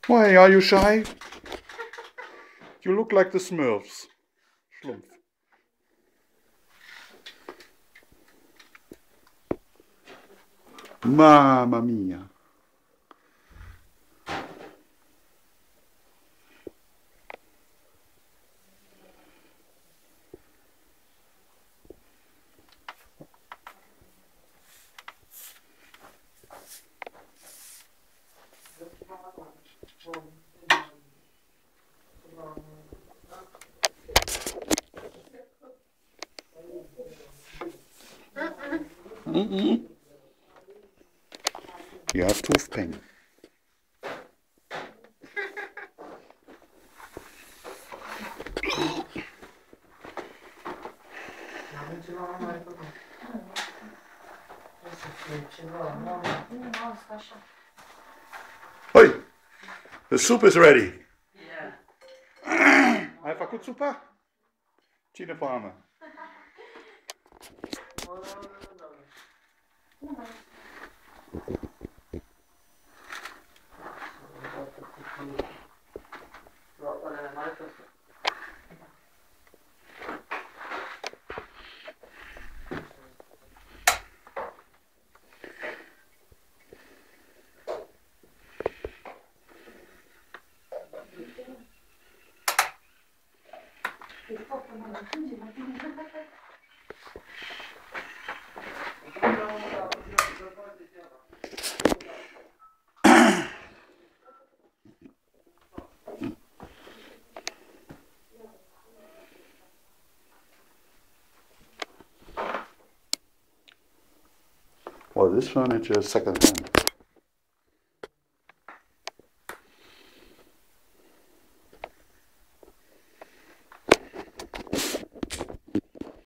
Why, are you shy? You look like the Smurfs. Schlumpf. Mamma mia. You have tooth pain. Hoi, the soup is ready. Hai făcut supa? Cine foame? Well, this furniture is second hand.